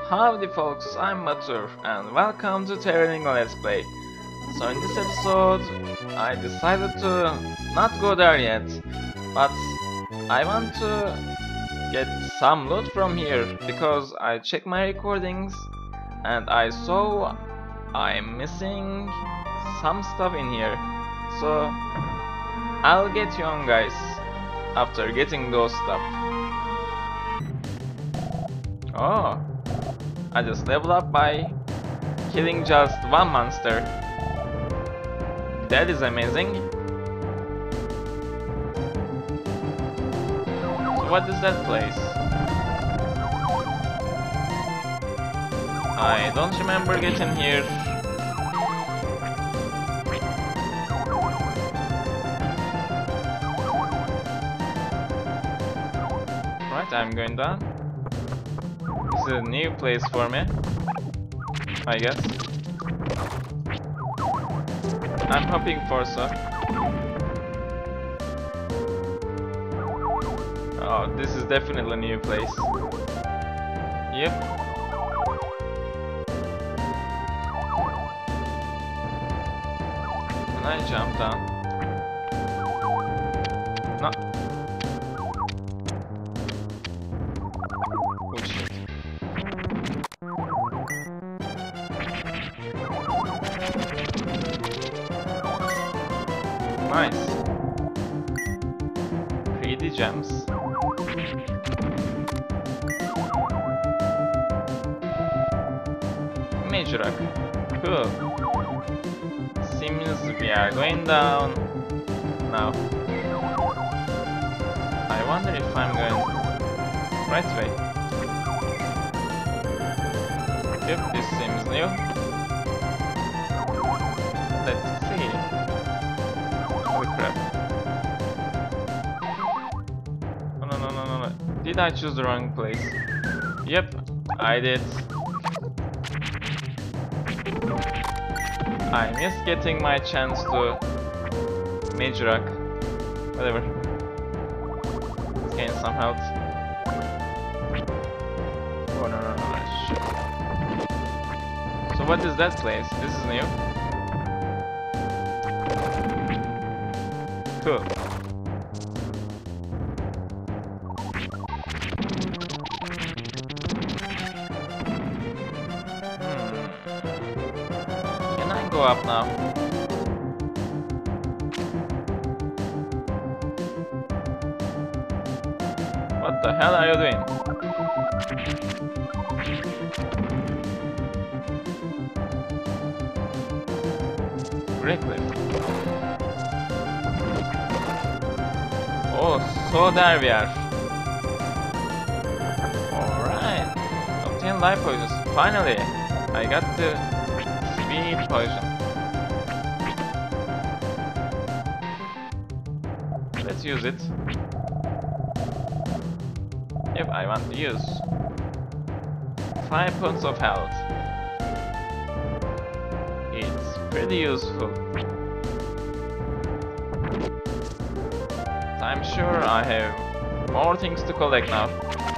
Howdy folks, I'm Matur and welcome to Terranigma Let's Play. So in this episode, I decided to not go there yet, but I want to get some loot from here because I checked my recordings and I saw I'm missing some stuff in here. So I'll get you on guys after getting those stuff. Oh, I just leveled up by killing just one monster. That is amazing. So what is that place? I don't remember getting here. Right, I'm going down. This is a new place for me, I guess. I'm hoping for so. Oh, this is definitely a new place. Yep. And I jump down. No. Oh shit. Nice. 3D gems. Major rock. Cool. Seems we are going down now. I wonder if I'm going right way. Yep, this seems new. Let's see. Holy crap. Oh, no. Did I choose the wrong place? Yep, I did. I missed getting my chance to Major Rock. Whatever. Let's gain some health. Oh no, shit. So what is that place? This is new. Cool. Can I go up now? What the hell are you doing? Great cliff. Oh, so there we are. Alright. Obtain life potions. Finally, I got the speed potion. Let's use it. Yep, I want to use 5 points of health. It's pretty useful. I'm sure I have more things to collect now.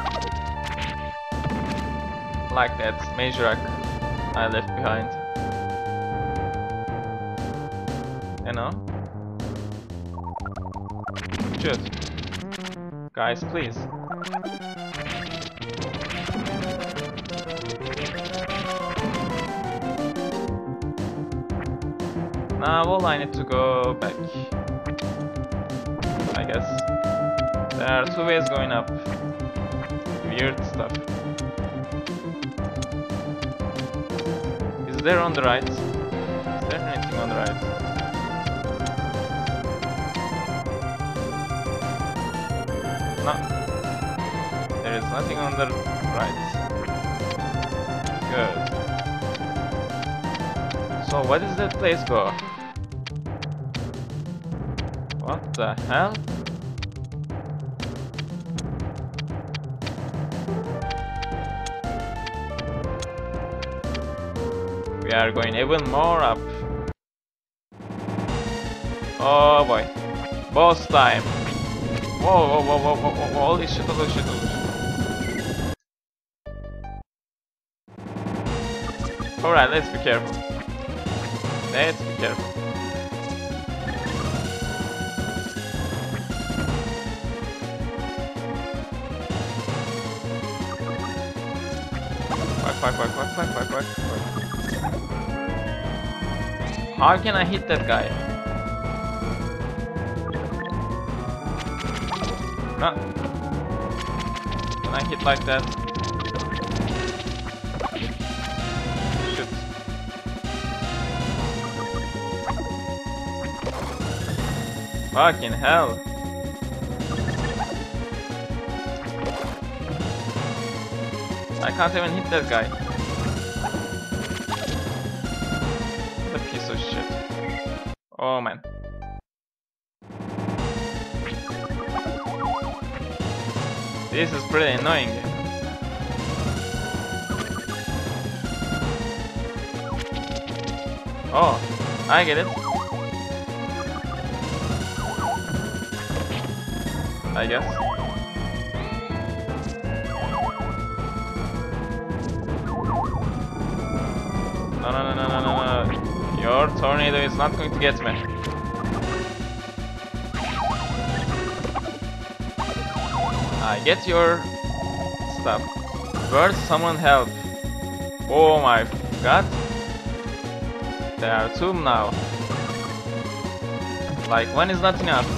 Like that major rock I left behind. You know? Shoot. Guys, please. Now all I need to go back. I guess. There are 2 ways going up. Weird stuff. Is there on the right? Is there anything on the right? No. There is nothing on the right. Good. So what is that place for? What the hell? We are going even more up. Oh boy. Boss time. Whoa, holy shit, holy shit. Alright, let's be careful. Let's be careful. Fuck. How can I hit that guy? No. Can I hit like that? Shoot. Fucking hell. I can't even hit that guy. What a piece of shit. Oh man. This is pretty annoying. Oh, I get it. I guess. No. Your tornado is not going to get me. I get your stuff. Where's someone help? Oh my god. There are two now. Like, one is not enough.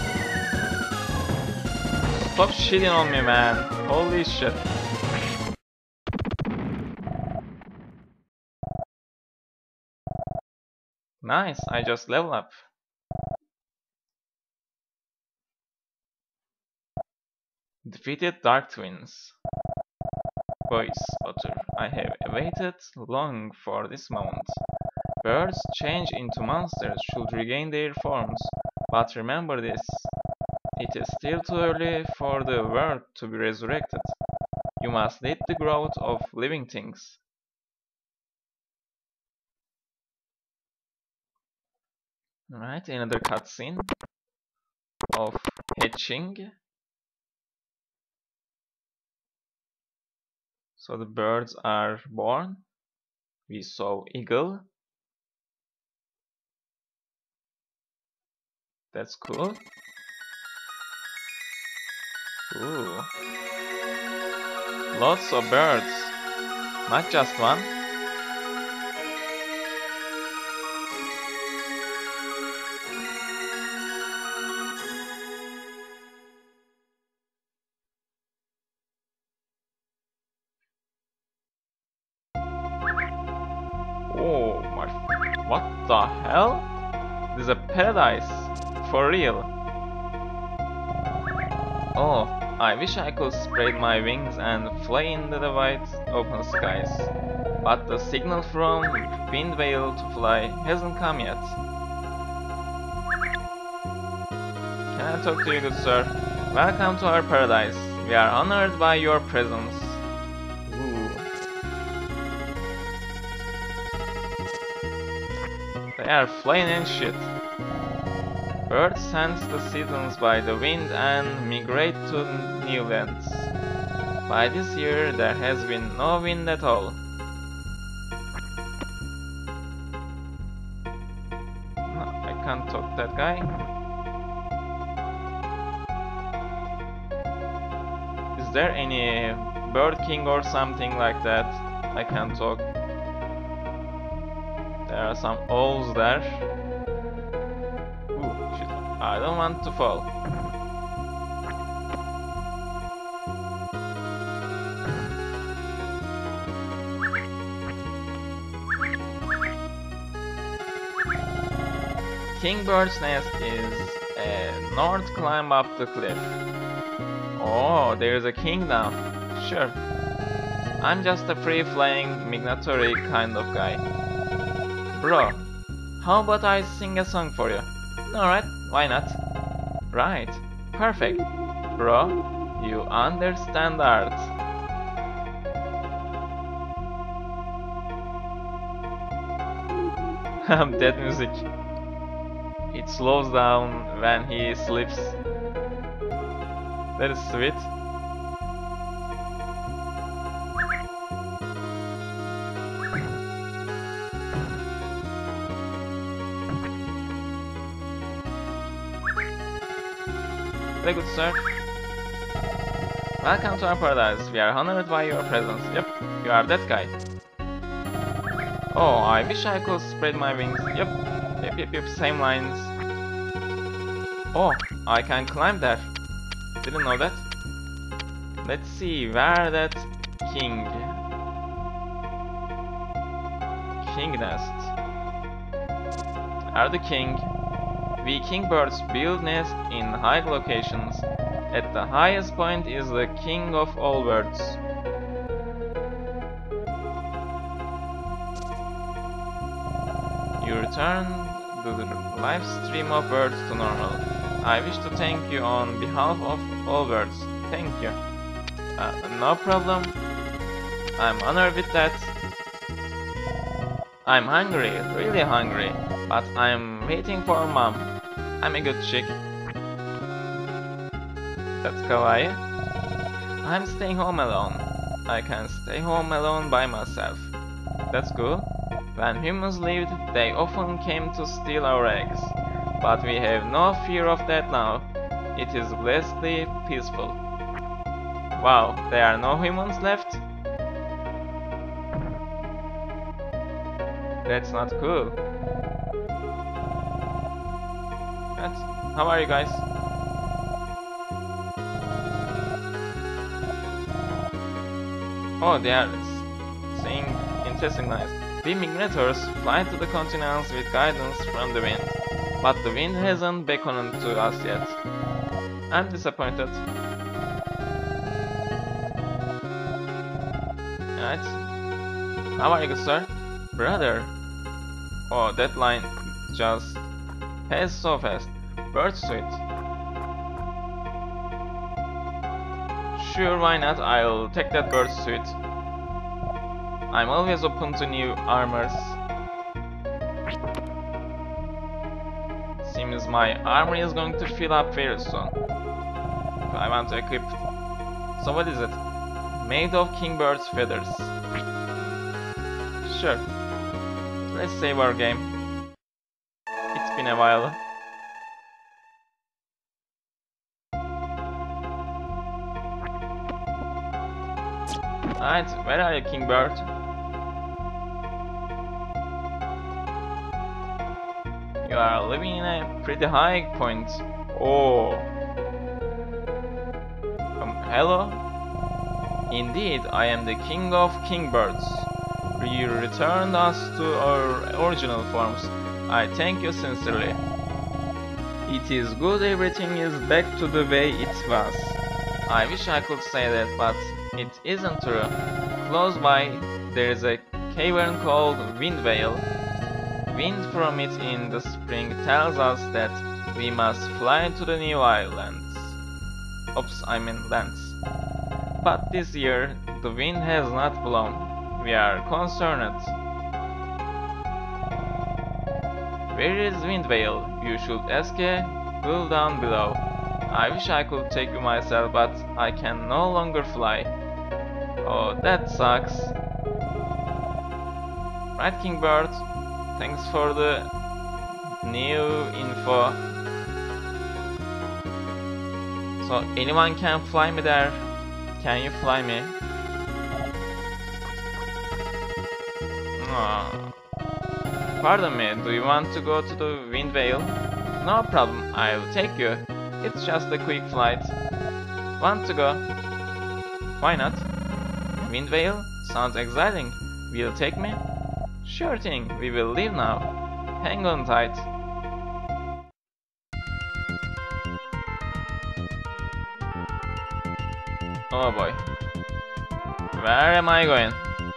Stop shitting on me, man. Holy shit. Nice, I just level up. Defeated Dark Twins. Voice Otter, I have waited long for this moment. Birds change into monsters should regain their forms, but remember this. It is still too early for the world to be resurrected. You must lead the growth of living things. Alright, another cutscene of hatching. So the birds are born. We saw eagle. That's cool. Ooh. Lots of birds. Not just one. Oh my, what the hell? This is a paradise, for real. Oh, I wish I could spread my wings and fly into the wide open skies. But the signal from Wind Vale to fly hasn't come yet. Can I talk to you, good sir? Welcome to our paradise. We are honored by your presence. They are flying and shit. Birds sense the seasons by the wind and migrate to new lands. By this year there has been no wind at all. No, I can't talk to that guy. Is there any bird king or something like that? I can't talk. There are some owls there. Ooh, shit. I don't want to fall. Kingbird's nest is a north climb up the cliff. Oh, there's a king now. Sure. I'm just a free-flying migratory kind of guy. Bro, how about I sing a song for you? Alright, why not? Right, perfect. Bro, you understand art. That music. It slows down when he sleeps. That is sweet. Exactly, good sir. Welcome to our paradise. We are honored by your presence. Yep, you are that guy. Oh, I wish I could spread my wings. Yep, yep, yep, yep, same lines. Oh, I can climb there. Didn't know that. Let's see where that king nest are the king. We kingbirds build nests in high locations. At the highest point is the king of all birds. You return the live stream of birds to normal. I wish to thank you on behalf of all birds. Thank you. No problem. I'm honored with that. I'm hungry, really hungry, but I'm waiting for mom. I'm a good chick. That's kawaii. I'm staying home alone. I can stay home alone by myself. That's cool. When humans lived, they often came to steal our eggs. But we have no fear of that now. It is blessedly peaceful. Wow, there are no humans left? That's not cool. How are you guys? Oh, they are saying interesting lines. We migrators fly to the continents with guidance from the wind. But the wind hasn't beckoned to us yet. I'm disappointed. Right? How are you, good sir? Brother. Oh, that line just passed so fast. Bird suit. Sure, why not? I'll take that bird suit. I'm always open to new armors. Seems my armor is going to fill up very soon. I want to equip. So what is it? Made of kingbird's feathers. Sure. Let's save our game. It's been a while. Alright, where are you, kingbird? You are living in a pretty high point. Oh. Hello? Indeed, I am the king of kingbirds. You returned us to our original forms. I thank you sincerely. It is good everything is back to the way it was. I wish I could say that, but it isn't true. Close by, there is a cavern called Windvale. Wind from it in the spring tells us that we must fly to the new islands. Oops, I mean lands. But this year, the wind has not blown. We are concerned. Where is Windvale? You should ask a girl down below. I wish I could take you myself, but I can no longer fly. Oh, that sucks. Right, Kingbird? Thanks for the new info. So, anyone can fly me there? Can you fly me? Oh. Pardon me, do you want to go to the Windvale? No problem, I'll take you. It's just a quick flight. Want to go? Why not? Windvale? Sounds exciting. Will you take me? Sure thing, we will leave now. Hang on tight. Oh boy. Where am I going?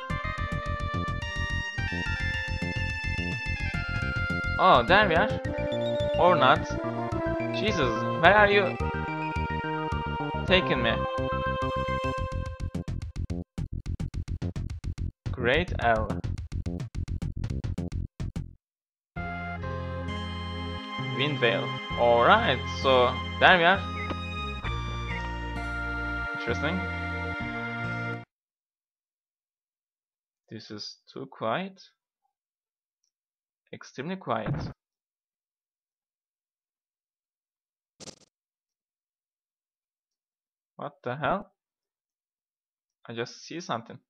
Oh, there we are. Or not. Jesus, where are you taking me? Great L. Windvale. Alright, so there we are. Interesting. This is too quiet. Extremely quiet. What the hell? I just see something.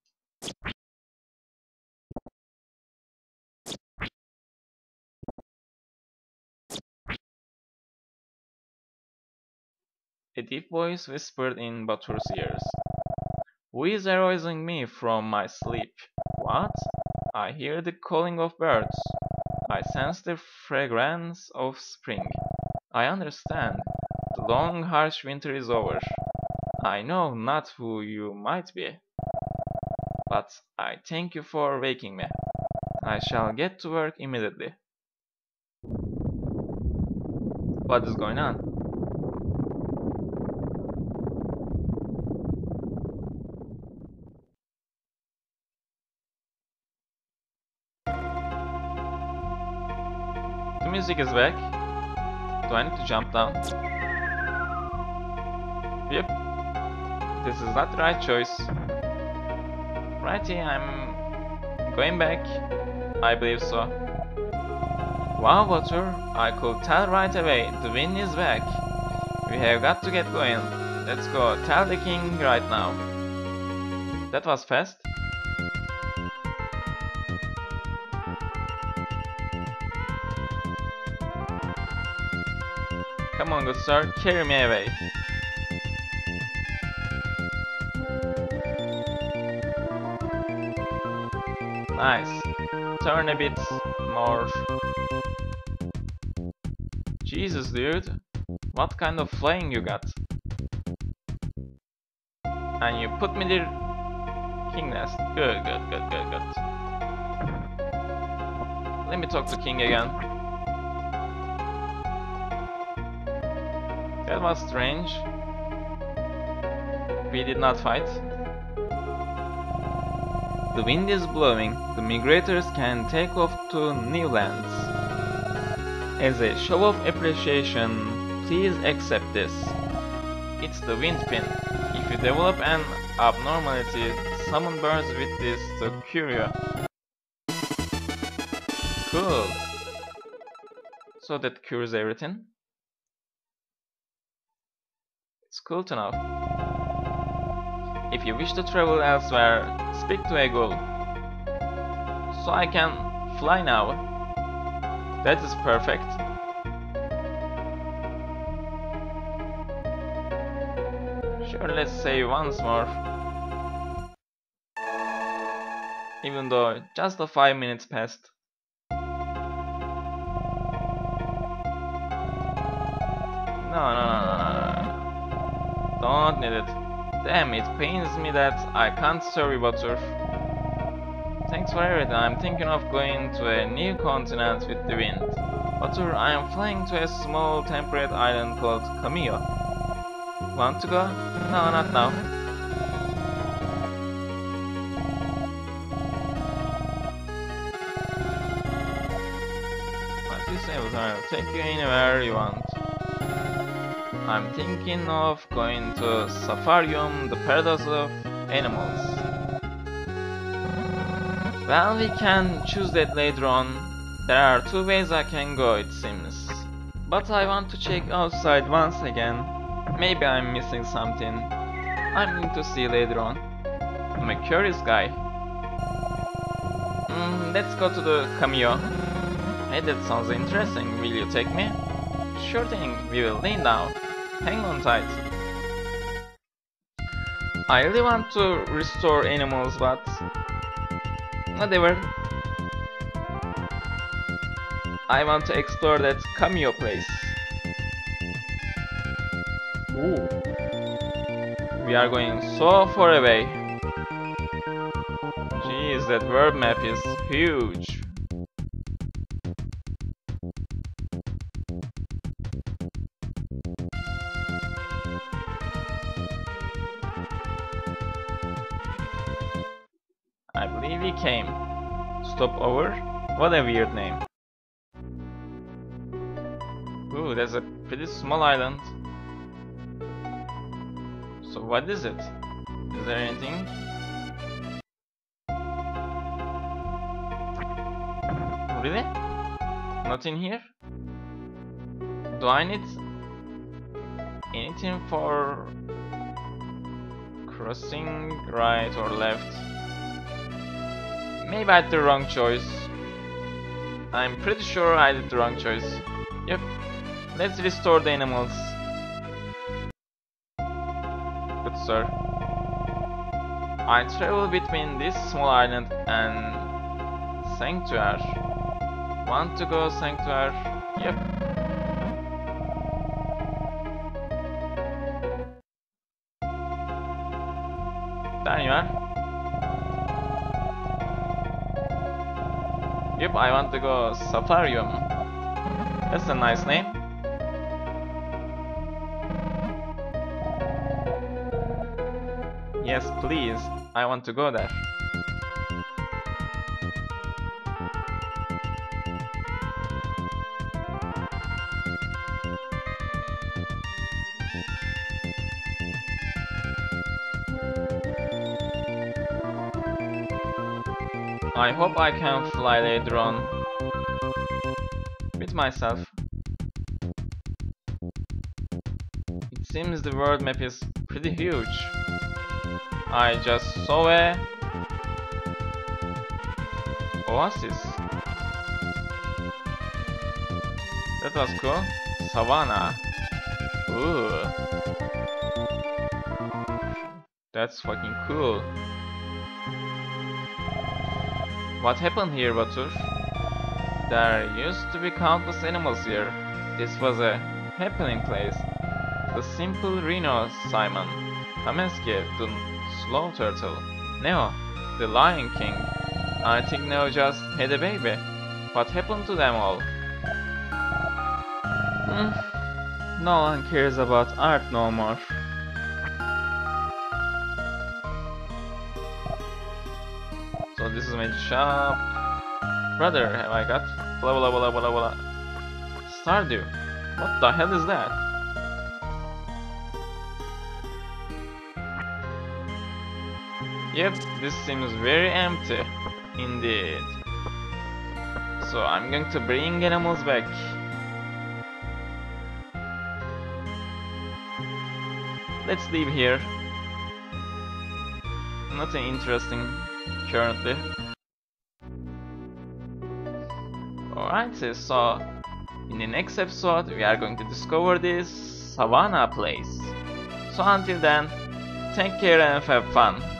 A deep voice whispered in Batur's ears. Who is arousing me from my sleep? What? I hear the calling of birds. I sense the fragrance of spring. I understand. The long, harsh winter is over. I know not who you might be, but I thank you for waking me. I shall get to work immediately. What is going on? The music is back. Do I need to jump down? Yep. This is not the right choice. Righty, I'm going back. I believe so. Wow, Butter, I could tell right away. The wind is back. We have got to get going. Let's go tell the king right now. That was fast. Come on, good sir, carry me away. Nice. Turn a bit more. Jesus, dude. What kind of flying you got? And you put me there. King nest. Good. Let me talk to King again. That was strange. We did not fight. The wind is blowing. The migrators can take off to new lands. As a show of appreciation, please accept this. It's the wind pin. If you develop an abnormality, summon birds with this to cure you. Cool. So that cures everything. It's cool to know. If you wish to travel elsewhere, speak to a ghoul. So I can fly now. That is perfect. Sure, let's say once more. Even though just the 5 minutes passed. No. Don't need it. Damn, it pains me that I can't serve you, Butter. Thanks for everything. I'm thinking of going to a new continent with the wind. Butter, I am flying to a small temperate island called Camillo. Want to go? No, not now. What do you say, Butter? I'll take you anywhere you want. I'm thinking of going to Safarium, the paradise of animals. Well, we can choose that later on. There are 2 ways I can go, it seems. But I want to check outside once again. Maybe I'm missing something. I'm going to see later on. I'm a curious guy. Let's go to the Camillo. Hey, that sounds interesting. Will you take me? Sure thing, we will lean down. Hang on tight. I really want to restore animals, but whatever. I want to explore that Camillo place. Ooh. We are going so far away. Jeez, that world map is huge. I believe he came. Stop over? What a weird name. Ooh, that's a pretty small island. So what is it? Is there anything? Really? Not in here? Do I need anything for Crossing right or left. Maybe I did the wrong choice. I'm pretty sure I did the wrong choice. Yep. Let's restore the animals. Good sir. I travel between this small island and Sanctuary. Want to go Sanctuary? Yep. There you are. Yep, I want to go Safarium. That's a nice name. Yes, please. I want to go there. I hope I can fly later on with myself. It seems the world map is pretty huge. I just saw a oasis. That was cool. Savannah. Ooh. That's fucking cool. What happened here, Batur? There used to be countless animals here. This was a happening place. The simple Rhino Simon, Kameski the Slow Turtle, Neo, the Lion King. I think Neo just had a baby. What happened to them all? No one cares about art no more. So this is my shop. Brother, have I got blah blah blah blah blah. Stardew. What the hell is that? Yep, this seems very empty indeed. So I'm going to bring animals back. Let's leave here. Nothing interesting currently. Alright, so in the next episode we are going to discover this Savannah place. So until then, take care and have fun.